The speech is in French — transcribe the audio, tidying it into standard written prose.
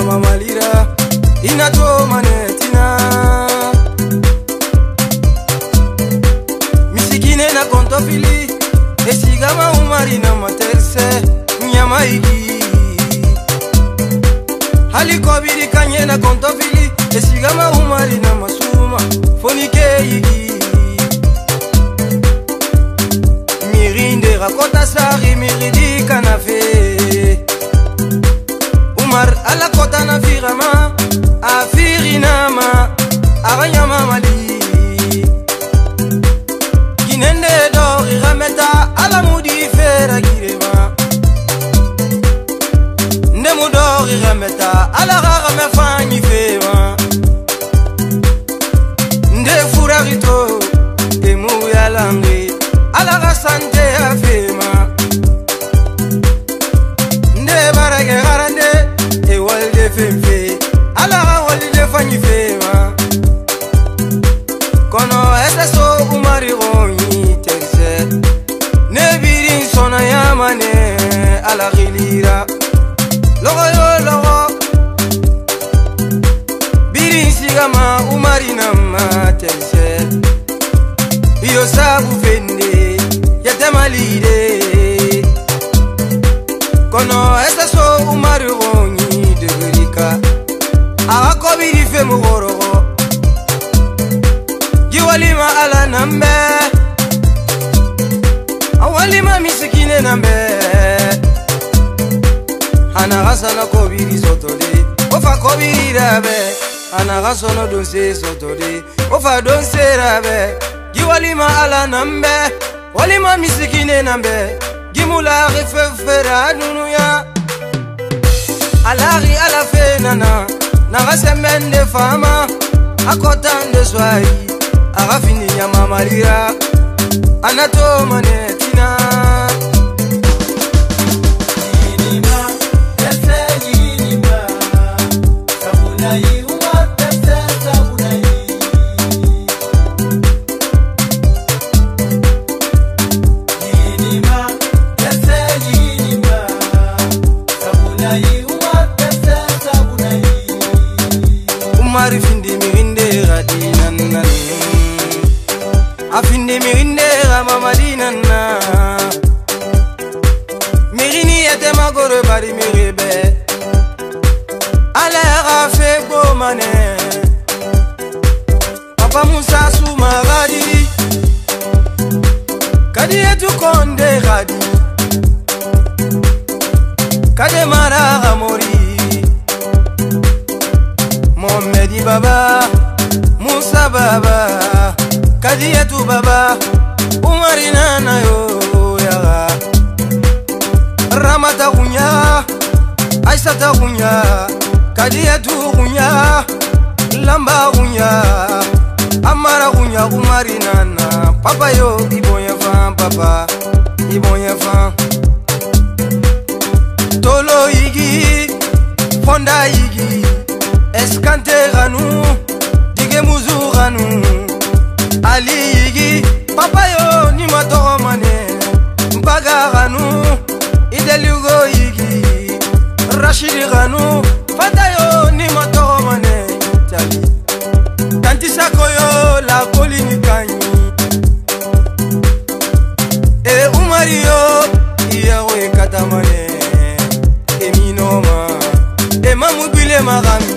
mama lira inato manetina misikine na kontofili esigama umari na materse nyamaigi halikobiri kanye na kontofili esigama umari na masuma fonikeigi mirinde rakota sari miridi kanafe Umar ala kota na firama afirinama aranyama mali kinende dori rameta ala mudi fera girema ndemu dori rameta ala rame fanyi fema nde furarito emu yalange ala rasante afema nde barage garande e walde femfe ala walde fanyi fema kono eseso umari gonyi terse ne birin sona yamane ala gilira logo yo logo birin sigama umari nama terse iyo sabu fende yatemalide kono eseso umari gonyi degrika akobiri fe mugorogo jiwalima ala nambe awalima misikine nambe hana gasana kobiri sotole ofa kobiri rabe hana gasono donse sotole ofa donse rabe jiwalima ala nambe walima misikine nambe gimula refefera nunuya alari ala fenana naga semende fama akotande swai agafini nyama malira anato manetina Umari findi mirinde radinanna afindi mirinde ramamadinanna mirini yete magore bari mirebe ala rafe bomane papa Musa suma radi kadi etu konde radi kade mara ramori Mohamedi baba, Musa baba, Kadiyatu baba, Umarina na yo yaga Ramata gunya, Aisata gunya, Kadiyatu gunya, Lamba gunya, Amara gunya Umarina na Papa yo, ibonya fan papa, ibonya fan Tolo igi, Fonda igi Eskante ganu, dige muzu ganu Ali yigi, papa yo ni matoro mane Mbaga ganu, idelugo yigi Rashidi ganu, fata yo ni matoro mane Tali, tanti sako yo la kolini kanyi E umari yo, iyawe katamane E minoma, e mamubile magami